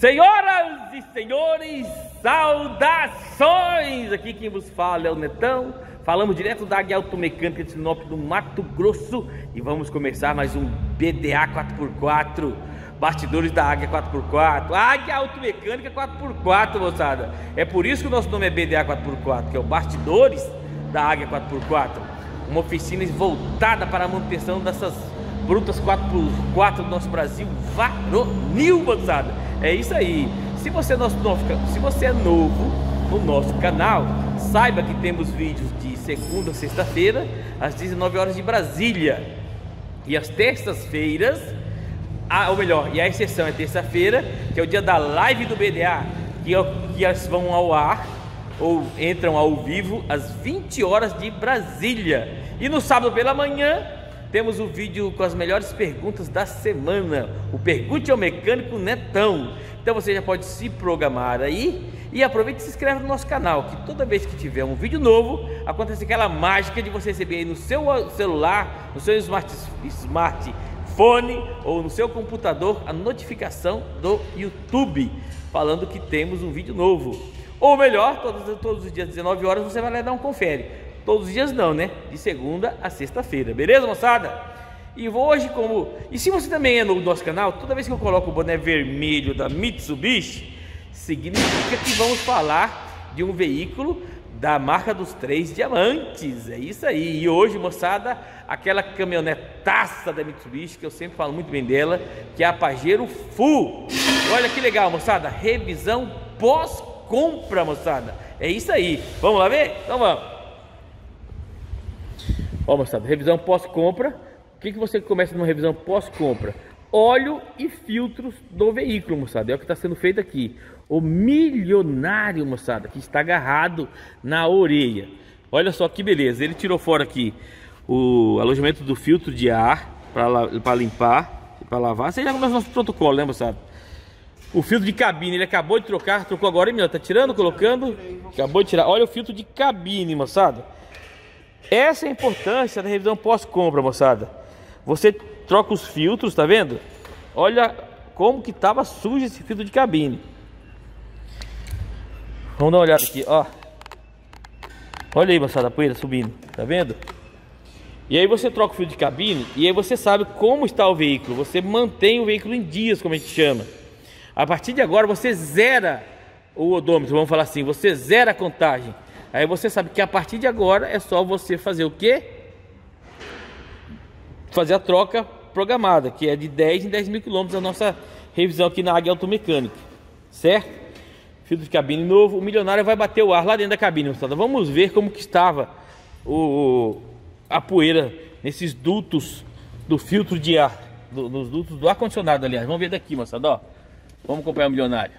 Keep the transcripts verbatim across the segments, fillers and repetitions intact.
Senhoras e senhores, saudações! Aqui quem vos fala é o Netão. Falamos direto da Águia Automecânica de Sinop, do Mato Grosso. E vamos começar mais um B D A quatro por quatro. Bastidores da Águia quatro por quatro. Águia Automecânica quatro por quatro, moçada. É por isso que o nosso nome é B D A quatro por quatro, que é o Bastidores da Águia quatro por quatro. Uma oficina voltada para a manutenção dessas brutas quatro por quatro do nosso Brasil varonil, moçada. É isso aí. Se você, é nosso, se você é novo no nosso canal, saiba que temos vídeos de segunda a sexta-feira, às dezenove horas de Brasília. E às terças-feiras, ou melhor, e a exceção é terça-feira, que é o dia da live do B D A, que, é, que elas vão ao ar, ou entram ao vivo, às vinte horas de Brasília. E no sábado pela manhã, temos o vídeo com as melhores perguntas da semana, o Pergunte ao Mecânico Netão. Então você já pode se programar aí e aproveita e se inscreve no nosso canal, que toda vez que tiver um vídeo novo, acontece aquela mágica de você receber aí no seu celular, no seu smart, smartphone ou no seu computador a notificação do YouTube, falando que temos um vídeo novo. Ou melhor, todos, todos os dias, dezenove horas, você vai lá dar um confere. Todos os dias não, né? De segunda a sexta-feira, beleza, moçada? E hoje, como... E se você também é no nosso canal, toda vez que eu coloco o boné vermelho da Mitsubishi, significa que vamos falar de um veículo da marca dos três diamantes. É isso aí. E hoje, moçada, aquela caminhonetaça da Mitsubishi, que eu sempre falo muito bem dela, que é a Pajero Full. Olha que legal, moçada. Revisão pós-compra, moçada. É isso aí. Vamos lá ver? Então vamos. Ó, moçada, revisão pós-compra. O que, que você começa numa revisão pós-compra? Óleo e filtros do veículo, moçada. É o que está sendo feito aqui. O milionário, moçada, que está agarrado na orelha. Olha só que beleza. Ele tirou fora aqui o alojamento do filtro de ar para limpar, para lavar. Você já começa o nosso protocolo, né, moçada? O filtro de cabine, ele acabou de trocar. Trocou agora, hein, meu? Tá tirando, colocando? Acabou de tirar. Olha o filtro de cabine, moçada. Essa é a importância da revisão pós-compra, moçada. Você troca os filtros, tá vendo? Olha como que tava sujo esse filtro de cabine. Vamos dar uma olhada aqui, ó. Olha aí, moçada, a poeira subindo, tá vendo? E aí você troca o filtro de cabine e aí você sabe como está o veículo. Você mantém o veículo em dias, como a gente chama. A partir de agora você zera o odômetro, vamos falar assim, você zera a contagem. Aí você sabe que a partir de agora é só você fazer o quê? Fazer a troca programada, que é de dez em dez mil quilômetros a nossa revisão aqui na Águia Automecânica, certo? Filtro de cabine novo. O milionário vai bater o ar lá dentro da cabine, moçada. Vamos ver como que estava o, a poeira nesses dutos do filtro de ar, do, nos dutos do ar-condicionado, aliás. Vamos ver daqui, moçada, ó. Vamos acompanhar o milionário.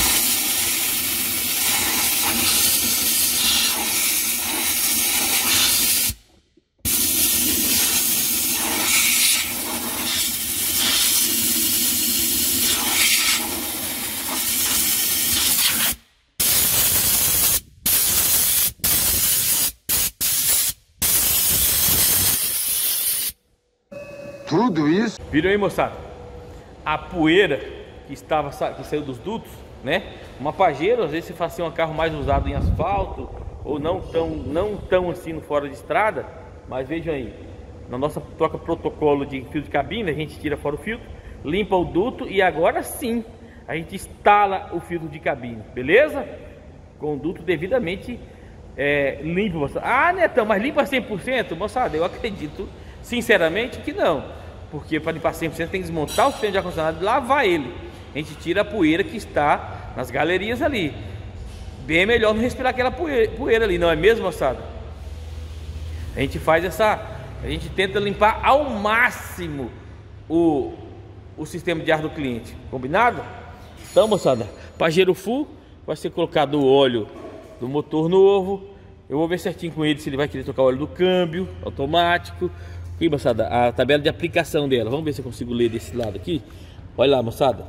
Tudo isso? Viram aí, moçada? A poeira que estava que saiu dos dutos, né? Uma Pajero, às vezes você faz assim, um carro mais usado em asfalto ou não tão, não tão assim no fora de estrada, mas vejam aí, na nossa troca protocolo de filtro de cabine, a gente tira fora o filtro, limpa o duto e agora sim a gente instala o filtro de cabine, beleza? Com o duto devidamente é, limpo, moçada. Ah, Netão, mas limpa cem por cento? Moçada, eu acredito sinceramente que não, porque para limpar cem por cento tem que desmontar o sistema de ar-condicionado e lavar ele. A gente tira a poeira que está nas galerias ali. Bem melhor não respirar aquela poeira, poeira ali, não é mesmo, moçada? A gente faz essa, a gente tenta limpar ao máximo o, o sistema de ar do cliente, combinado? Então, moçada, Pajero Full vai ser colocado o óleo do motor novo. Eu vou ver certinho com ele se ele vai querer trocar o óleo do câmbio automático. Aqui, moçada, a tabela de aplicação dela. Vamos ver se eu consigo ler desse lado aqui. Olha lá, moçada.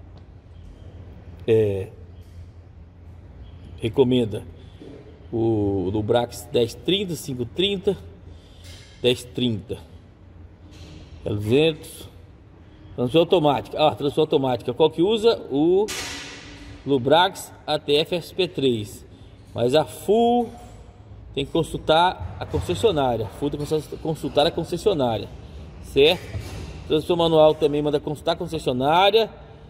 É, recomenda o do Brax dez trinta, cinco trinta, dez trinta, duzentos. Transmissão automática. Ah, transmissão automática. Qual que usa? O Lubrax A T F S P três. Mas a Full tem que consultar a concessionária. A Full tem que consultar a concessionária, certo? Transmissor manual também manda consultar a concessionária.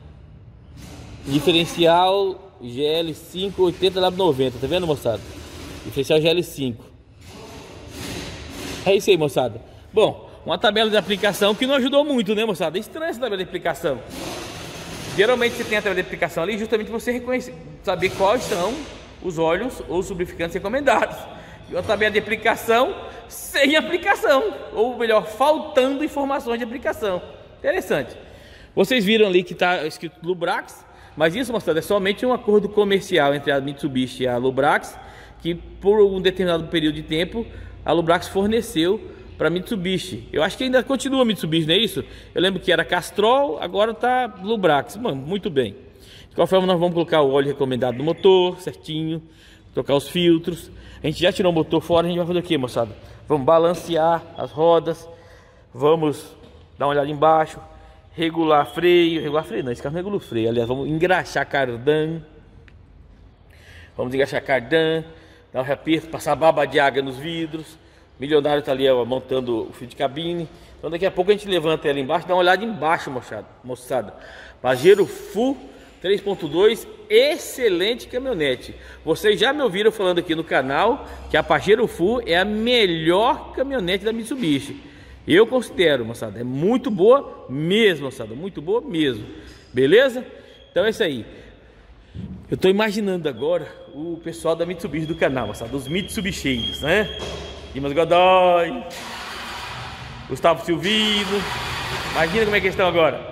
Diferencial G L cinco oitenta W noventa, tá vendo, moçada? Diferencial G L cinco. É isso aí, moçada. Bom, uma tabela de aplicação que não ajudou muito, né, moçada? É estranha essa tabela de aplicação. Geralmente você tem a tabela de aplicação ali justamente para você reconhecer, saber quais são os óleos ou os lubrificantes recomendados. E uma tabela de aplicação sem aplicação, ou melhor, faltando informações de aplicação. Interessante. Vocês viram ali que está escrito Lubrax, mas isso, moçada, é somente um acordo comercial entre a Mitsubishi e a Lubrax, que por um determinado período de tempo a Lubrax forneceu para Mitsubishi. Eu acho que ainda continua Mitsubishi, não é isso? Eu lembro que era Castrol, agora está Lubrax. Mano, muito bem. De qualquer forma, nós vamos colocar o óleo recomendado no motor, certinho, trocar os filtros. A gente já tirou o motor fora, a gente vai fazer o que, moçada? Vamos balancear as rodas, vamos dar uma olhada embaixo, regular freio, regular freio não, esse carro não regula o freio, aliás, vamos engraxar cardan, vamos engraxar cardan, dar um reaperto, passar baba de água nos vidros. O milionário está ali, ó, montando o fio de cabine. Então daqui a pouco a gente levanta ela embaixo, dá uma olhada embaixo, moçada, moçada. Pajero Full três ponto dois, excelente caminhonete. Vocês já me ouviram falando aqui no canal que a Pajero Full é a melhor caminhonete da Mitsubishi. Eu considero, moçada, é muito boa mesmo, moçada, muito boa mesmo. Beleza? Então é isso aí. Eu estou imaginando agora o pessoal da Mitsubishi do canal, moçada, os Mitsubisheiros, né? Dimas Godoy, Gustavo Silvino. Imagina como é que eles estão agora.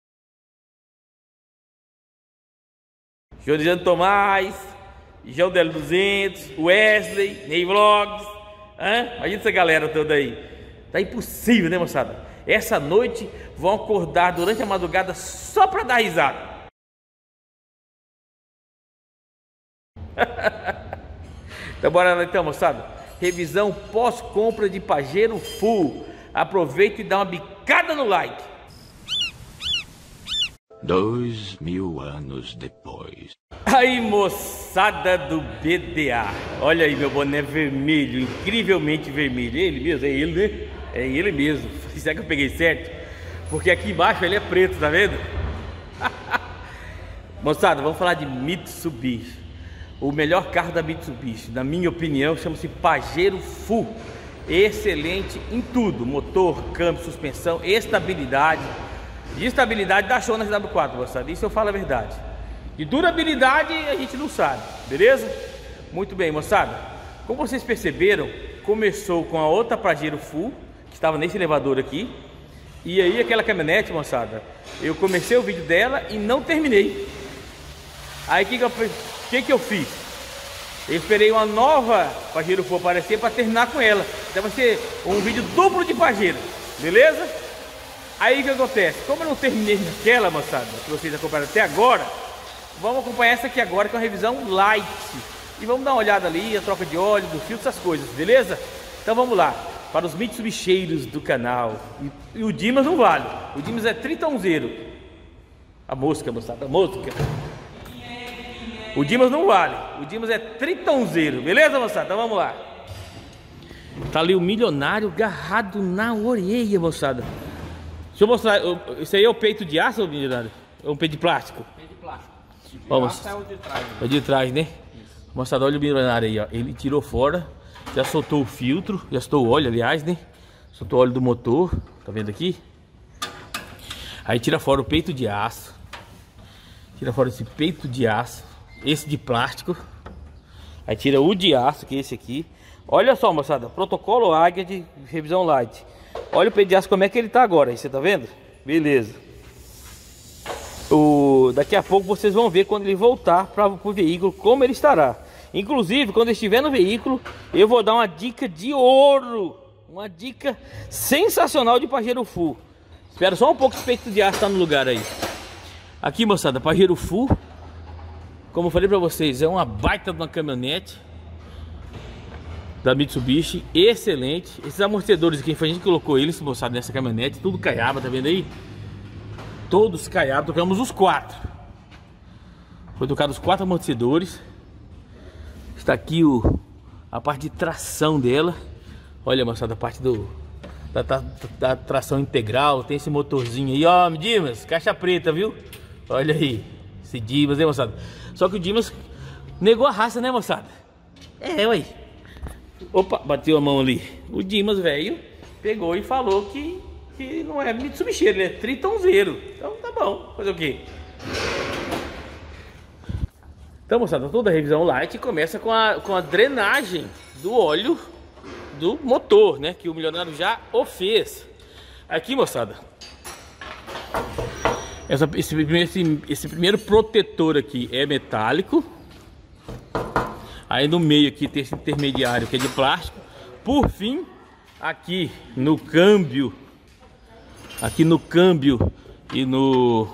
Jordano Tomás, João Del duzentos, Wesley, Ney Vlogs. Hã? Imagina essa galera toda aí. Tá impossível, né, moçada? Essa noite vão acordar durante a madrugada só para dar risada. Então bora lá então, moçada. Revisão pós-compra de Pajero Full. Aproveita e dá uma bicada no like. Dois mil anos depois. Aí, moçada do B D A. Olha aí meu boné vermelho, incrivelmente vermelho. É ele mesmo, é ele, né? É ele mesmo. Será que eu peguei certo? Porque aqui embaixo ele é preto, tá vendo? Moçada, vamos falar de Mitsubishi. O melhor carro da Mitsubishi, na minha opinião, chama-se Pajero Full. Excelente em tudo: motor, câmbio, suspensão, estabilidade. De estabilidade dá show na W quatro, moçada. Isso eu falo a verdade. De durabilidade a gente não sabe, beleza? Muito bem, moçada. Como vocês perceberam, começou com a outra Pajero Full, que estava nesse elevador aqui. E aí aquela caminhonete, moçada, eu comecei o vídeo dela e não terminei. Aí o que, que, eu, que, que eu fiz? Eu esperei uma nova Pajero Full aparecer para terminar com ela. Então vai ser um vídeo duplo de Pajero, beleza? Aí o que acontece? Como eu não terminei naquela, moçada, que vocês acompanharam até agora, vamos acompanhar essa aqui agora, que é uma revisão light. E vamos dar uma olhada ali, a troca de óleo, do filtro, essas coisas, beleza? Então vamos lá, para os Mitsubisheiros do canal. E, e o Dimas não vale, o Dimas é tritãozeiro. A mosca, moçada, a mosca. O Dimas não vale, o Dimas é tritãozeiro, beleza, moçada? Então vamos lá. Tá ali o milionário agarrado na orelha, moçada. Deixa eu mostrar, isso aí é o peito de aço ou milionário? É um peito de plástico? Peito de plástico. De Vamos. aço é o de trás. É o de trás, né? Isso. Moçada, olha o milionário aí, ó. Ele tirou fora, já soltou o filtro, já soltou o óleo, aliás, né? Soltou o óleo do motor, tá vendo aqui? Aí tira fora o peito de aço. Tira fora esse peito de aço. Esse de plástico. Aí tira o de aço, que é esse aqui. Olha só, moçada, protocolo Águia de revisão light. Olha o peito de aço como é que ele tá agora, aí você tá vendo? Beleza. O... Daqui a pouco vocês vão ver quando ele voltar para o veículo como ele estará. Inclusive, quando ele estiver no veículo, eu vou dar uma dica de ouro. Uma dica sensacional de Pajero Full. Espera só um pouco, esse peito de aço tá no lugar aí. Aqui, moçada, Pajero Full. Como eu falei para vocês, é uma baita de uma caminhonete da Mitsubishi, excelente. Esses amortecedores aqui, a gente colocou eles, moçada, nessa caminhonete, tudo caiaba, tá vendo aí? Todos caiados, tocamos os quatro. Foi trocado os quatro amortecedores. Está aqui o, a parte de tração dela. Olha, moçada, a parte do, da, da, da tração integral. Tem esse motorzinho aí, ó, Dimas, caixa preta, viu? Olha aí, esse Dimas, né, moçada? Só que o Dimas negou a raça, né, moçada? É, ué. Opa, bateu a mão ali. O Dimas, velho, pegou e falou que, que não é Mitsubishi, ele é Tritonzeiro. Então tá bom, fazer o quê? Então, moçada, toda a revisão light começa com a, com a drenagem do óleo do motor, né? Que o milionário já o fez. Aqui, moçada, essa, esse, esse, esse primeiro protetor aqui é metálico. Aí no meio aqui tem esse intermediário que é de plástico. Por fim, aqui no câmbio, aqui no câmbio e no...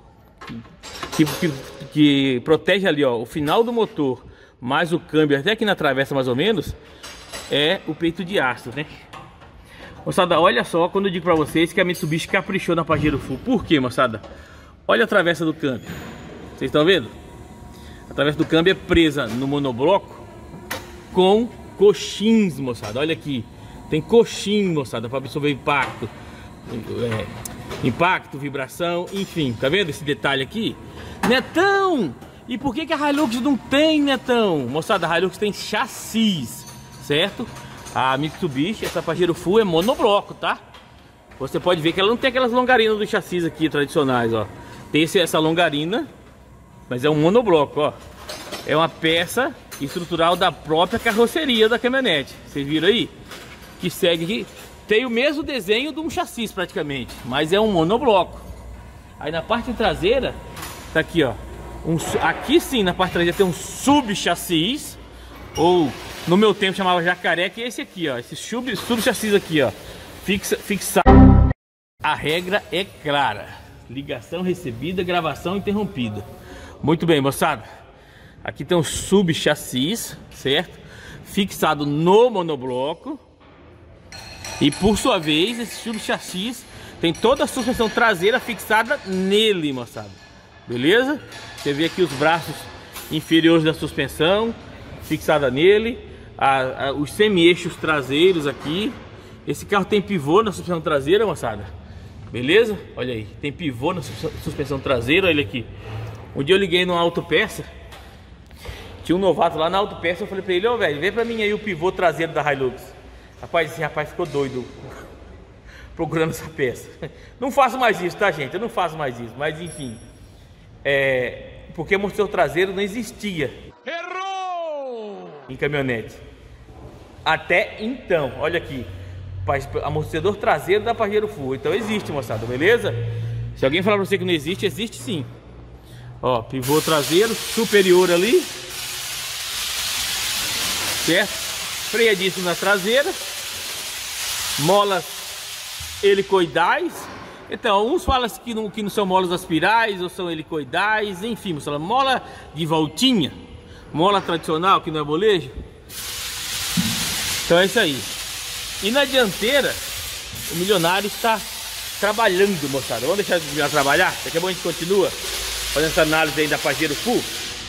Que, que, que protege ali, ó, o final do motor, mais o câmbio, até aqui na travessa mais ou menos, é o peito de aço, né? Moçada, olha só, quando eu digo pra vocês que a Mitsubishi caprichou na Pajero Full. Por quê, moçada? Olha a travessa do câmbio. Vocês estão vendo? A travessa do câmbio é presa no monobloco com coxins, moçada. Olha aqui, tem coxim, moçada, para absorver impacto, é, impacto, vibração, enfim. Tá vendo esse detalhe aqui? Netão! E por que que a Hilux não tem, Netão? Moçada, a Hilux tem chassis, certo? A Mitsubishi, essa Pajero Full, é monobloco, tá? Você pode ver que ela não tem aquelas longarinas dos chassis aqui tradicionais, ó. Tem esse, essa longarina, mas é um monobloco, ó. É uma peça estrutural da própria carroceria da caminhonete. Vocês viram aí? Que segue aqui. Tem o mesmo desenho de um chassi praticamente, mas é um monobloco. Aí na parte traseira, tá aqui, ó. Um, aqui sim, na parte traseira tem um sub-chassis, ou no meu tempo chamava jacaré, que é esse aqui, ó. Esse sub-chassis aqui, ó. Fixa, fixado. A regra é clara. Ligação recebida, gravação interrompida. Muito bem, moçada. Aqui tem um sub-chassis, certo? Fixado no monobloco. E por sua vez, esse sub-chassis tem toda a suspensão traseira fixada nele, moçada. Beleza? Você vê aqui os braços inferiores da suspensão fixada nele. A, a, os semi-eixos traseiros aqui. Esse carro tem pivô na suspensão traseira, moçada. Beleza? Olha aí, tem pivô na suspensão traseira, olha aqui. Um dia eu liguei numa autopeça, tinha um novato lá na autopeça, eu falei pra ele, ô, velho, vê pra mim aí o pivô traseiro da Hilux. Rapaz, esse rapaz ficou doido procurando essa peça. Não faço mais isso, tá, gente? Eu não faço mais isso, mas enfim. É... Porque o amortecedor traseiro não existia. Errou! Em caminhonete. Até então, olha aqui. Amortecedor traseiro da Pajero Full. Então existe, moçada, beleza? Se alguém falar pra você que não existe, existe sim. Ó, pivô traseiro superior ali, certo? Freadíssimo na traseira. Molas helicoidais. Então, uns falam que não, que não são molas aspirais ou são helicoidais. Enfim, moçada, mola de voltinha, mola tradicional que não é molejo. Então é isso aí. E na dianteira, o milionário está trabalhando, moçada. Vamos deixar o milionário trabalhar? Daqui a pouco a gente continua fazendo essa análise aí da Pajero Full.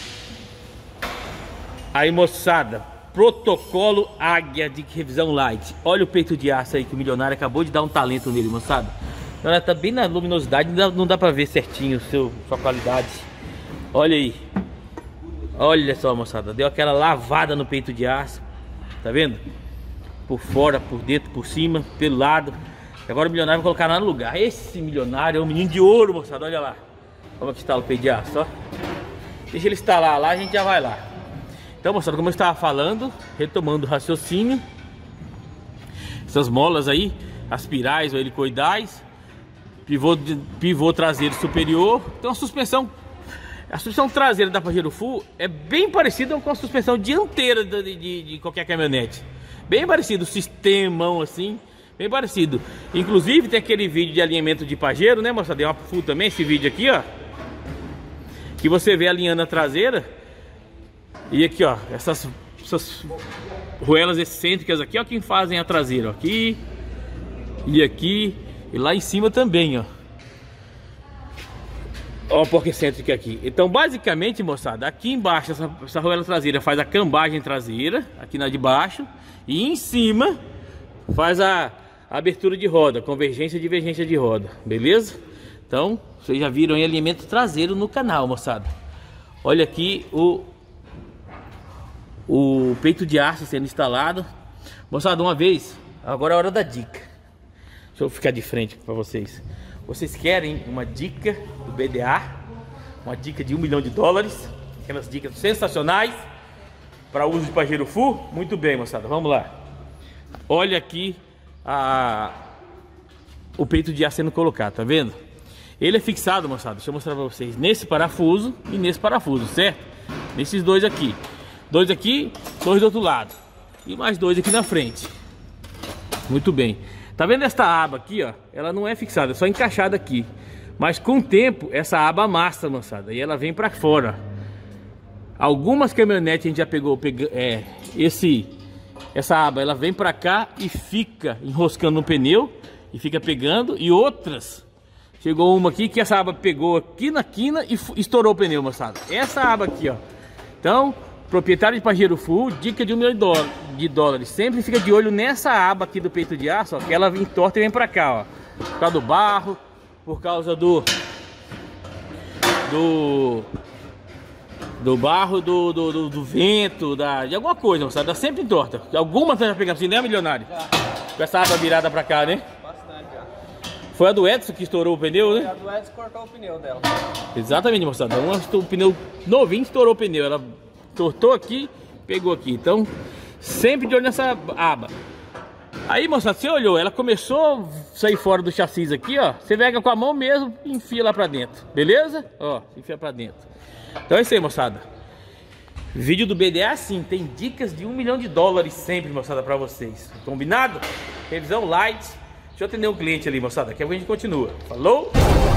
Aí, moçada, protocolo Águia de revisão light. Olha o peito de aço aí que o milionário acabou de dar um talento nele, moçada. Ela tá bem na luminosidade, não dá, não dá pra ver certinho o seu, sua qualidade. Olha aí. Olha só, moçada, deu aquela lavada no peito de aço. Tá vendo? Por fora, por dentro, por cima, pelo lado. Agora o milionário vai colocar lá no lugar. Esse milionário é um menino de ouro, moçada. Olha lá. Como é que está o peito de aço, ó. Deixa ele instalar lá, a gente já vai lá. Então, moçada, como eu estava falando, retomando o raciocínio. Essas molas aí, aspirais ou helicoidais. Pivô, de, pivô traseiro superior. Então a suspensão, a suspensão traseira da Pajero Full é bem parecida com a suspensão dianteira de, de, de qualquer caminhonete. Bem parecido, sistemão assim, bem parecido. Inclusive tem aquele vídeo de alinhamento de Pajero, né, moçada? Deu uma Full também, esse vídeo aqui, ó. Que você vê alinhando a traseira. E aqui, ó, essas, essas ruelas excêntricas aqui, ó, que fazem a traseira, ó. Aqui e aqui. E lá em cima também, ó. Ó, a porca excêntrica aqui. Então, basicamente, moçada, aqui embaixo essa, essa arruela traseira faz a cambagem traseira, aqui na de baixo, e em cima faz a, a abertura de roda, convergência e divergência de roda, beleza? Então, vocês já viram aí alinhamento traseiro no canal, moçada. Olha aqui o o peito de aço sendo instalado. Moçada, uma vez, agora é a hora da dica. Deixa eu ficar de frente para vocês. Vocês querem uma dica do B D A? Uma dica de um milhão de dólares? Aquelas dicas sensacionais para uso de pajeiro full? Muito bem, moçada, vamos lá. Olha aqui a, o peito de ar sendo colocado, tá vendo? Ele é fixado, moçada, deixa eu mostrar para vocês, nesse parafuso e nesse parafuso, certo? Nesses dois aqui. Dois aqui, dois do outro lado. E mais dois aqui na frente. Muito bem. Tá vendo esta aba aqui, ó? Ela não é fixada, é só encaixada aqui. Mas com o tempo, essa aba amassa, moçada, e ela vem pra fora. Algumas caminhonetes a gente já pegou, pegou é, esse, essa aba, ela vem pra cá e fica enroscando no pneu e fica pegando. E outras, chegou uma aqui que essa aba pegou aqui na quina e estourou o pneu, moçada. Essa aba aqui, ó. Então, proprietário de pajeiro full, dica de um milhão de dólares. Sempre fica de olho nessa aba aqui do peito de aço, ó, que ela entorta e vem pra cá, ó. Por causa do barro, por causa do do do barro, do, do, do, do vento, da, de alguma coisa, moçada. Dá sempre entorta. Alguma você já pegando assim, né, milionário? Já. Com essa aba virada pra cá, né? Bastante, já. Foi a do Edson que estourou o pneu, né? Foi a do Edson cortou o pneu dela. Exatamente, moçada. Uma, o pneu novinho estourou o pneu. Ela tortou aqui, pegou aqui. Então, sempre de olho nessa aba. Aí, moçada, você olhou, ela começou a sair fora do chassi aqui, ó. Você pega com a mão mesmo e enfia lá pra dentro, beleza? Ó, enfia pra dentro. Então é isso aí, moçada. Vídeo do B D A assim, tem dicas de um milhão de dólares sempre, moçada, pra vocês. Combinado? Revisão light. Deixa eu atender um cliente ali, moçada. Daqui a pouco a gente continua. Falou?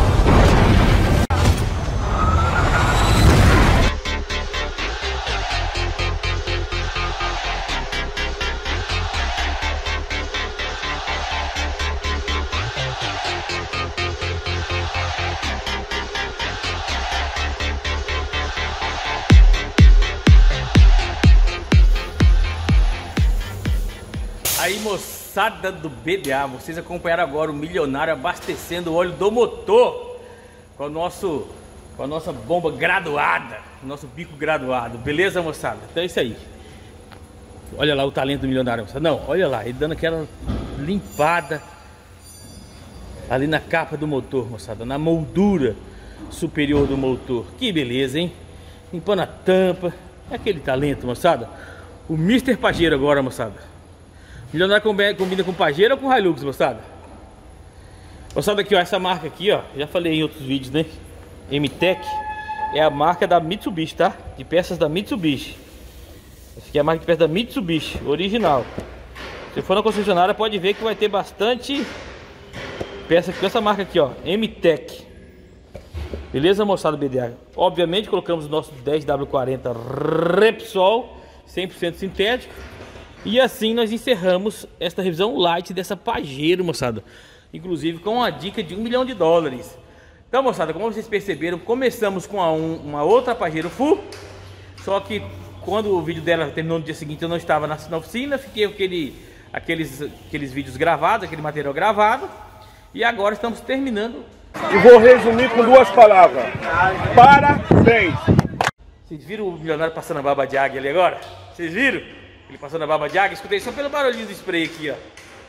Aí, moçada do B D A, vocês acompanharam agora o milionário abastecendo o óleo do motor com, o nosso, com a nossa bomba graduada, o nosso bico graduado, beleza, moçada? Então é isso aí. Olha lá o talento do milionário, moçada. Não, olha lá, ele dando aquela limpada ali na capa do motor, moçada, na moldura superior do motor. Que beleza, hein? Limpando a tampa, aquele talento, moçada. O mister Pajeiro agora, moçada. Milionário combina com Pajeiro ou com Hilux, moçada? Moçada, aqui, ó, essa marca aqui, ó, já falei em outros vídeos, né? M-Tech é a marca da Mitsubishi, tá? De peças da Mitsubishi. Essa aqui é a marca de peças da Mitsubishi, original. Se for na concessionária, pode ver que vai ter bastante peça com essa marca aqui, ó, M-Tech. Beleza, moçada B D A? Obviamente, colocamos o nosso dez W quarenta Repsol, cem por cento sintético. E assim nós encerramos esta revisão light dessa Pajeiro, moçada. Inclusive com uma dica de um milhão de dólares. Então, moçada, como vocês perceberam, começamos com a um, uma outra Pajeiro full. Só que quando o vídeo dela terminou no dia seguinte, eu não estava na, na oficina. Fiquei com aquele, aqueles, aqueles vídeos gravados, aquele material gravado. E agora estamos terminando. E vou resumir com duas palavras. Parabéns! Vocês viram o milionário passando a baba de águia ali agora? Vocês viram? Ele passando a baba de água, escutei só pelo barulhinho do spray aqui, ó.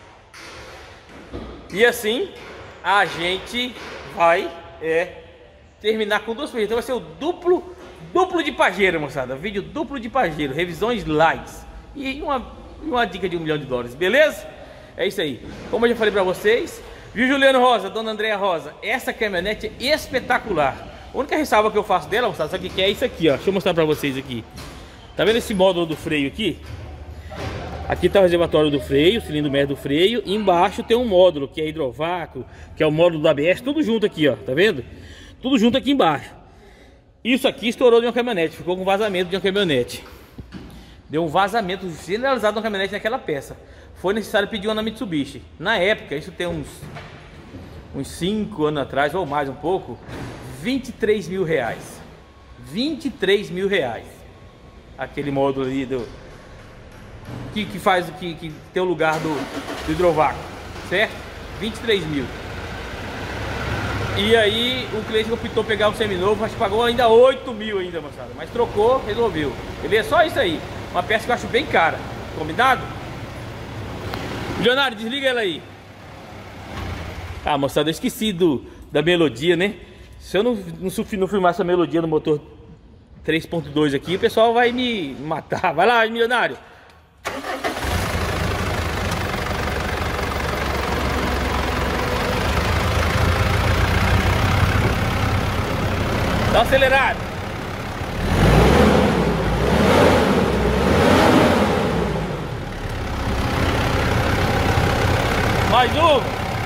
E assim, a gente vai é, terminar com duas coisas. Então vai ser o duplo, duplo de Pajeiro, moçada. Vídeo duplo de Pajeiro, revisões lights. E uma, uma dica de um milhão de dólares, beleza? É isso aí. Como eu já falei pra vocês, viu, Juliano Rosa, Dona Andréa Rosa? Essa caminhonete é espetacular. A única ressalva que eu faço dela, moçada, sabe o que é isso aqui, ó? Deixa eu mostrar pra vocês aqui. Tá vendo esse módulo do freio aqui? Aqui está o reservatório do freio, o cilindro médio do freio. E embaixo tem um módulo que é hidrovácuo, que é o módulo do A B S, tudo junto aqui, ó. Tá vendo? Tudo junto aqui embaixo. Isso aqui estourou de uma caminhonete, ficou com vazamento de uma caminhonete. Deu um vazamento generalizado de uma caminhonete naquela peça. Foi necessário pedir uma na Mitsubishi. Na época, isso tem uns uns cinco anos atrás, ou mais um pouco, vinte e três mil reais. vinte e três mil reais. Aquele módulo ali do que, que faz que, que tem o lugar do, do hidrovácuo, certo? vinte e três mil. E aí o cliente optou pegar o seminovo, mas pagou ainda oito mil ainda, moçada. Mas trocou, resolveu. Beleza? Só isso aí. Uma peça que eu acho bem cara. Combinado? Milionário, desliga ela aí. Ah, moçada, eu esqueci do, da melodia, né? Se eu não, não, não filmar essa melodia no motor três ponto dois aqui, o pessoal vai me matar. Vai lá, milionário. Dá uma acelerada. Mais um.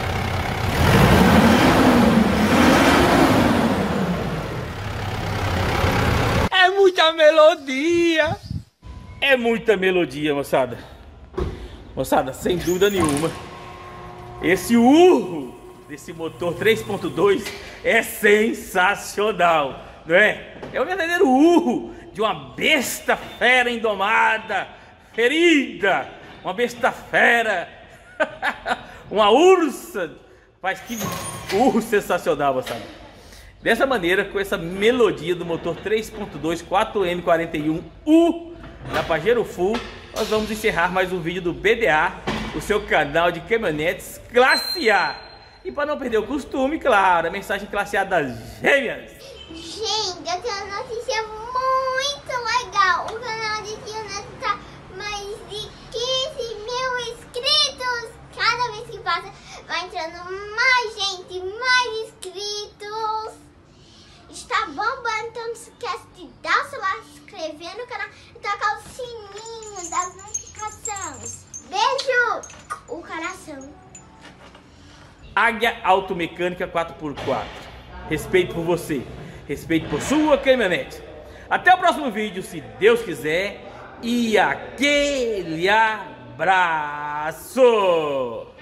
É muita melodia. É muita melodia, moçada. Moçada, sem dúvida nenhuma, esse urro desse motor três ponto dois é sensacional, não é? É o verdadeiro urro de uma besta fera indomada, ferida, uma besta fera, uma ursa. Faz que urro sensacional, moçada. Dessa maneira, com essa melodia do motor três ponto dois quatro M quarenta e um U da Pajero Full, nós vamos encerrar mais um vídeo do B D A, o seu canal de caminhonetes classe A. E para não perder o costume, claro, a mensagem classe A das gêmeas. Gente, eu tenho uma notícia muito legal. O canal de caminhonetes tá mais de quinze mil inscritos. Cada vez que passa, vai entrando mais gente, mais inscritos. Está bombando, então não se esquece de dar o seu like, se inscrever no canal e tocar o sininho das notificações. Beijo! O coração. Águia Automecânica quatro por quatro. Respeito por você, respeito por sua caminhonete. Até o próximo vídeo, se Deus quiser. E aquele abraço!